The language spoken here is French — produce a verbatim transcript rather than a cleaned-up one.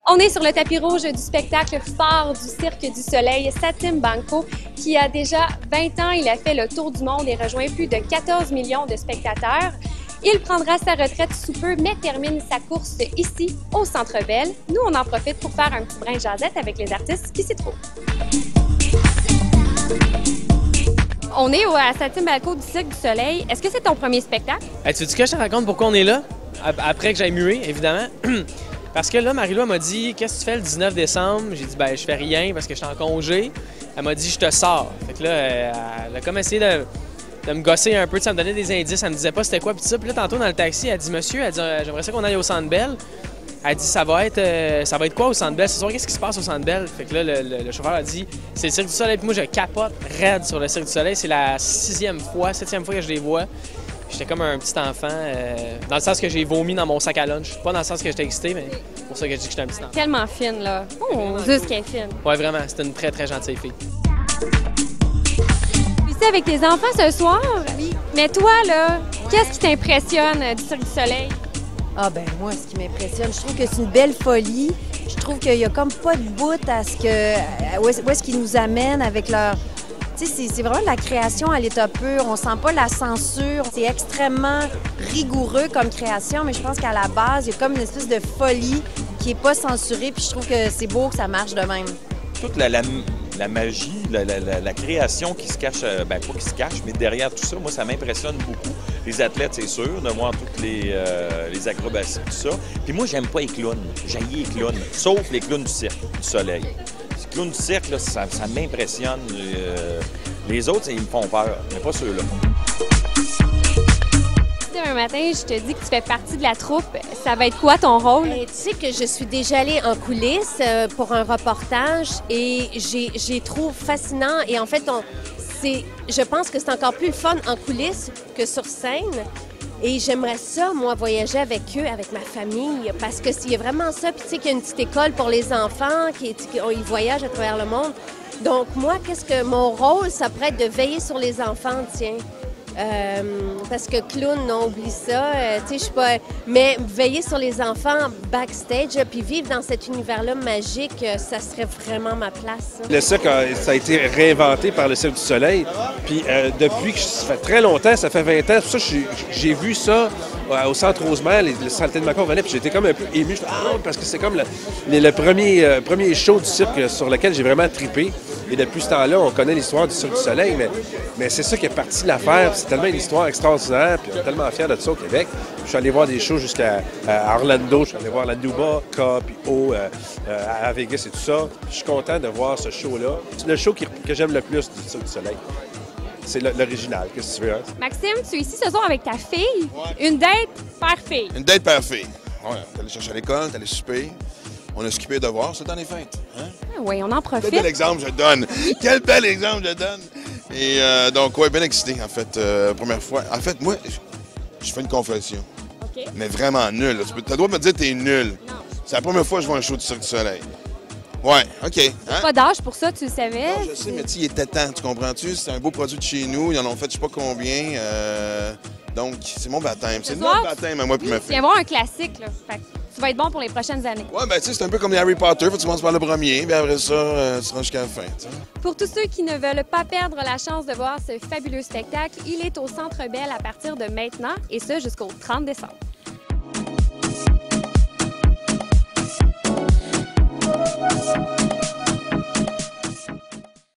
On est sur le tapis rouge du spectacle phare du Cirque du Soleil, Saltimbanco, qui a déjà vingt ans. Il a fait le tour du monde et rejoint plus de quatorze millions de spectateurs. Il prendra sa retraite sous peu, mais termine sa course ici, au Centre Bell. Nous, on en profite pour faire un petit brin de jasette avec les artistes qui s'y trouvent. On est à Saltimbanco du Cirque du Soleil. Est-ce que c'est ton premier spectacle? Hey, tu veux que je te raconte pourquoi on est là? Après que j'aille muer, évidemment. Parce que là, Marie-Lou m'a dit « Qu'est-ce que tu fais le dix-neuf décembre? » J'ai dit « Ben, je fais rien parce que je suis en congé. » Elle m'a dit « Je te sors. » Fait que là, elle a comme essayé de, de me gosser un peu, ça me donnait des indices, elle me disait pas c'était quoi, puis ça. Puis là, tantôt dans le taxi, elle dit « Monsieur, elle dit, j'aimerais ça qu'on aille au Centre Bell. » Elle dit « Ça va être euh, ça va être quoi au Centre Bell? Ce soir, qu'est-ce qui se passe au Centre Bell? » Fait que là, le, le, le chauffeur a dit « C'est le Cirque du Soleil. » Puis moi, je capote raide sur le Cirque du Soleil. C'est la sixième fois, septième fois que je les vois. J'étais comme un petit enfant, euh, dans le sens que j'ai vomi dans mon sac à lunch. Pas dans le sens que j'étais excité, mais c'est pour ça que je dis que j'étais un petit enfant. Tellement fine, là. Oh, mon Dieu, ce qu'elle est fine. Ouais, vraiment. C'était une très, très gentille fille. Tu es avec tes enfants ce soir? Oui. Mais toi, là, qu'est-ce qui t'impressionne du Cirque du Soleil? Ah ben moi, ce qui m'impressionne, je trouve que c'est une belle folie. Je trouve qu'il y a comme pas de bout à ce que... Où est-ce, où est-ce qu'ils nous amènent avec leur... C'est vraiment de la création à l'état pur. On sent pas la censure. C'est extrêmement rigoureux comme création, mais je pense qu'à la base, il y a comme une espèce de folie qui est pas censurée. Puis je trouve que c'est beau que ça marche de même. Toute la, la, la magie, la, la, la, la création qui se cache, ben pas qui se cache, mais derrière tout ça, moi, ça m'impressionne beaucoup. Les athlètes, c'est sûr, de voir toutes les, euh, les acrobaties, tout ça. Puis moi, j'aime pas les clowns. J'haïs les clowns, sauf les clowns du Cirque du Soleil. Les clowns du cirque, là, ça, ça m'impressionne. Euh, les autres, ils me font peur, mais pas ceux-là. Un matin, je te dis que tu fais partie de la troupe. Ça va être quoi ton rôle? Et tu sais que je suis déjà allée en coulisses euh, pour un reportage et j'ai, j'ai trouvé fascinant. Et en fait, on, c'est, je pense que c'est encore plus le fun en coulisses que sur scène. Et j'aimerais ça, moi, voyager avec eux, avec ma famille, parce que s'il y a vraiment ça, puis tu sais qu'il y a une petite école pour les enfants, qui, qui ils voyagent à travers le monde. Donc moi, qu'est-ce que mon rôle, ça pourrait être de veiller sur les enfants, tiens. Euh, parce que clown, non, oublie ça. Euh, tu sais, je suis pas... Mais veiller sur les enfants backstage, puis vivre dans cet univers-là magique, ça serait vraiment ma place. Ça. Le cirque, a, ça a été réinventé par le Cirque du Soleil. Puis euh, depuis que ça fait très longtemps, ça fait vingt ans, tout ça, j'ai, j'ai vu ça euh, au Centre Rosemère, les, le Saltimbanco venait, puis j'étais comme un peu ému. Je fais, ah, parce que c'est comme le, le, le premier, euh, premier show du cirque sur lequel j'ai vraiment trippé. Et depuis ce temps-là, on connaît l'histoire du Cirque du Soleil, mais, mais c'est ça qui est parti de l'affaire. C'est tellement une histoire extraordinaire, puis on est tellement fiers de ça au Québec. Je suis allé voir des shows jusqu'à à Orlando, je suis allé voir la Nuba, K, puis O, euh, euh, à Vegas et tout ça. Je suis content de voir ce show-là. C'est le show qui, que j'aime le plus du Cirque du Soleil. C'est le, l'original, qu'est-ce que tu veux, hein? Maxime, tu es ici ce soir avec ta fille. Ouais. Une date père-fille. Une date père-fille. Ouais, t'es allé chercher à l'école, t'es allé souper. On a skippé les devoirs, c'est dans les fêtes. Hein? Ah oui, on en profite. Quel bel exemple je donne! Quel bel exemple je donne! Et euh, donc, ouais, bien excité, en fait, euh, première fois. En fait, moi, je, je fais une confession. OK. Mais vraiment nul. Tu as le droit de me dire que t'es nul. Non. C'est la première fois que je vois un show du Cirque du Soleil. Ouais, OK. Hein? Pas d'âge pour ça, tu le savais? Non, je sais, mais tu sais, il était temps, tu comprends-tu? C'est un beau produit de chez nous, ils en ont fait je sais pas combien. Euh, donc, c'est mon baptême. C'est notre baptême à moi et ma fille. Tu vas voir un classique, là. Fait que tu vas être bon pour les prochaines années. Ouais, ben tu sais, c'est un peu comme les Harry Potter. Faut que tu commences par le premier, puis après ça, euh, tu seras jusqu'à la fin. T'sais. Pour tous ceux qui ne veulent pas perdre la chance de voir ce fabuleux spectacle, il est au Centre Bell à partir de maintenant, et ce jusqu'au trente décembre.